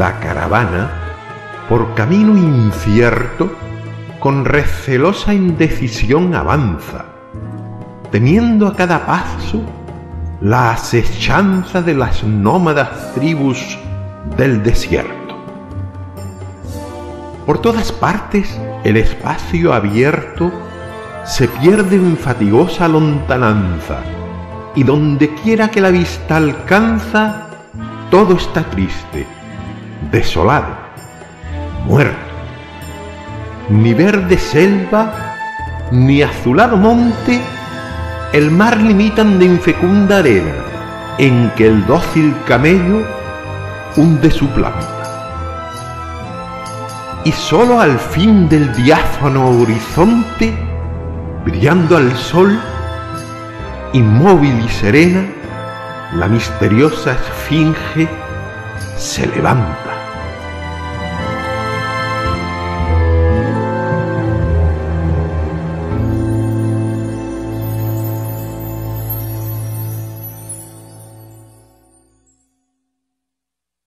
La caravana, por camino incierto, con recelosa indecisión avanza, temiendo a cada paso la asechanza de las nómadas tribus del desierto. Por todas partes el espacio abierto se pierde en fatigosa lontananza, y donde quiera que la vista alcanza, todo está triste, desolado, muerto. Ni verde selva, ni azulado monte, el mar limitan de infecunda arena, en que el dócil camello hunde su planta. Y sólo al fin del diáfano horizonte, brillando al sol, inmóvil y serena, la misteriosa esfinge se levanta.